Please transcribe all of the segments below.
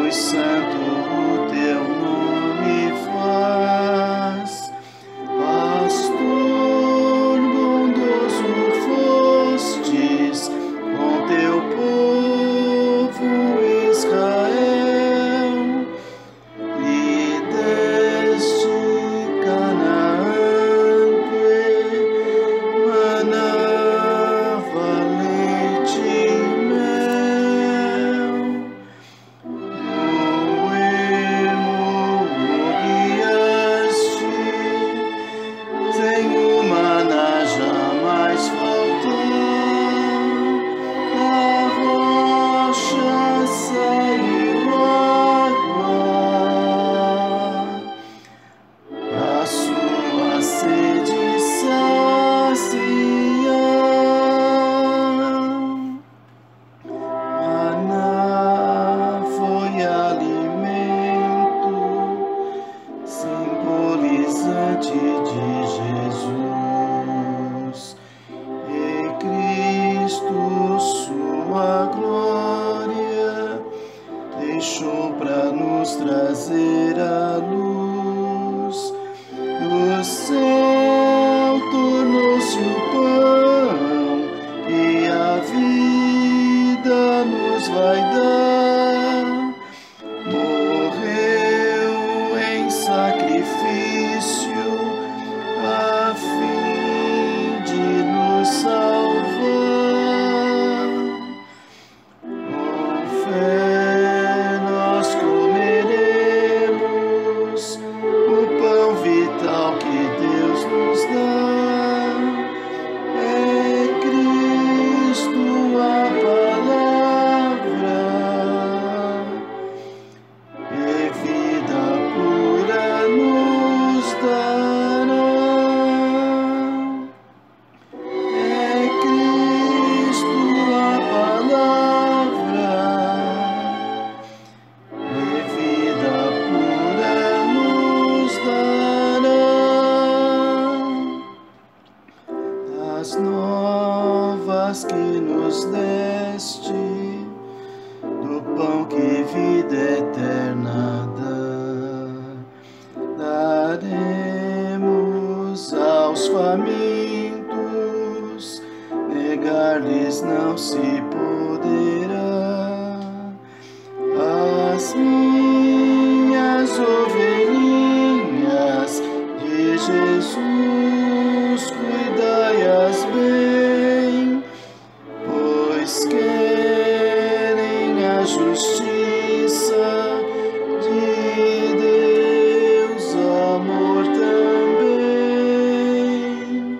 santo o teu nome faz. Pastor bondoso fostes com teu povo Israel, lhe deste Canaã que manava leite e mel. No ermo guiaste, sem o maná jamais faltar. Da rocha saiu água, a sua sede saciar. Maná foi alimento simbolizante de Jesus, e Cristo sua glória deixou para nos trazer a luz. O céu tornou-se o pão e a vida nos vai dar. Morreu em sacrifício a fim de nos salvar. Com fé nós comeremos o pão vital que Deus nos dá. É Cristo a palavra, e vida pura nos dará. É Cristo a palavra, e vida pura nos dará. As novas que nos deste, do pão que vida eterna dá, daremos aos famintos, negar-lhes não se poderá. As minhas ovelhinhas de Jesus, cuidai-as bem, pois querem a justiça de Deus, amor também,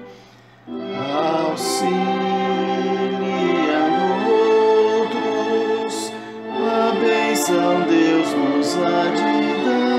auxiliando outros, a bênção Deus nos há de dar.